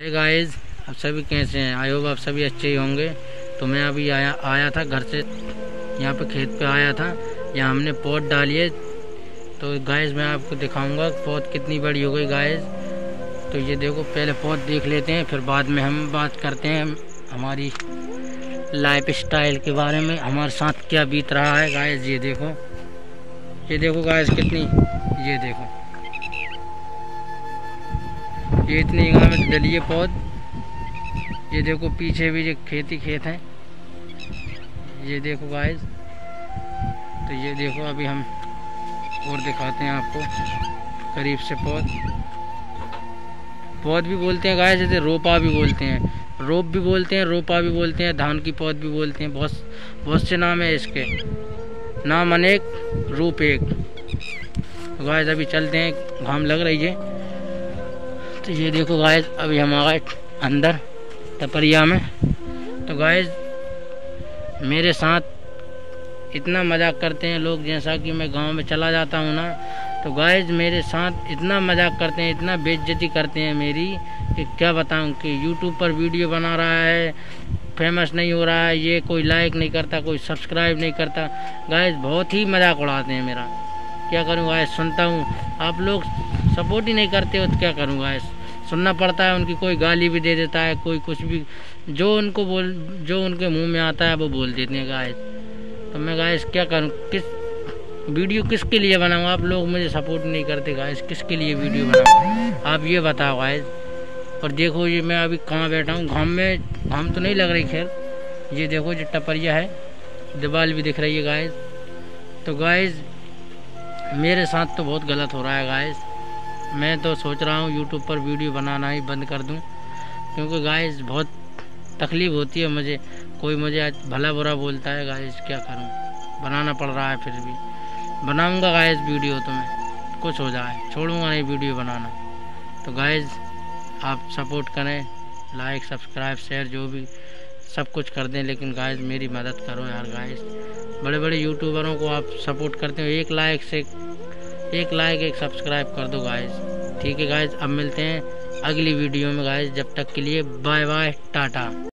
Guys, आप सभी कैसे हैं? आई होप आप सभी अच्छे ही होंगे। तो मैं अभी आया था घर से, यहाँ पे खेत पे आया था। यहाँ हमने पौध डाली है। तो गाइस मैं आपको दिखाऊंगा पौध कितनी बड़ी हो गई गाइस। तो ये देखो, पहले पौध देख लेते हैं, फिर बाद में हम बात करते हैं हमारी लाइफ स्टाइल के बारे में, हमारे साथ क्या बीत रहा है गाइस। ये देखो गाइस कितनी, ये देखो ये इतनी जगह में डली है पौध। ये देखो पीछे भी जो खेत है, ये देखो गाइस। तो ये देखो अभी हम और दिखाते हैं आपको करीब से। पौध भी बोलते हैं गाइस, जैसे रोपा भी बोलते हैं, रोप भी बोलते हैं, रोपा भी बोलते हैं, धान की पौध भी बोलते हैं। बहुत से नाम है इसके, नाम अनेक रूप एक। तो गाइस अभी चलते हैं, घाम लग रही है। तो ये देखो गाइस, अभी हम आ गए अंदर टपरिया में। तो गाइस मेरे साथ इतना मजाक करते हैं लोग, जैसा कि मैं गांव में चला जाता हूँ ना, तो गाइस मेरे साथ इतना मजाक करते हैं, इतना बेइज्जती करते हैं मेरी कि क्या बताऊँ। कि यूट्यूब पर वीडियो बना रहा है, फेमस नहीं हो रहा है, ये कोई लाइक नहीं करता, कोई सब्सक्राइब नहीं करता। गाइस बहुत ही मजाक उड़ाते हैं मेरा। क्या करूँ गाइस, सुनता हूँ, आप लोग सपोर्ट ही नहीं करते हो तो क्या करूँ गाइस, सुनना पड़ता है। उनकी कोई गाली भी दे देता है, कोई कुछ भी, जो उनके मुंह में आता है वो बोल देते हैं गाइस। तो मैं गाइस क्या करूँ, वीडियो किसके लिए बनाऊँ? आप लोग मुझे सपोर्ट नहीं करते गाइस, किसके लिए वीडियो बनाऊँ आप ये बताओ गाइस। और देखो ये मैं अभी कहाँ बैठा हूँ, घाम तो नहीं लग रही खैर। ये देखो जो टपरिया है, दीवार भी दिख रही है गाइस। तो गाइस मेरे साथ तो बहुत गलत हो रहा है गाइस। मैं तो सोच रहा हूँ यूट्यूब पर वीडियो बनाना ही बंद कर दूँ, क्योंकि गाइस बहुत तकलीफ़ होती है मुझे। कोई मुझे भला बुरा बोलता है गाइस, क्या करूँ, बनाना पड़ रहा है। फिर भी बनाऊँगा गाइस वीडियो, तो मैं कुछ हो जाए छोड़ूंगा नहीं वीडियो बनाना। तो गाइस आप सपोर्ट करें, लाइक सब्सक्राइब शेयर जो भी सब कुछ कर दें, लेकिन गाइस मेरी मदद करो यार गाइस। बड़े बड़े यूट्यूबरों को आप सपोर्ट करते हो, एक लाइक एक सब्सक्राइब कर दो गाइस। ठीक है गाइस, अब मिलते हैं अगली वीडियो में गाइस। जब तक के लिए बाय बाय, टाटा।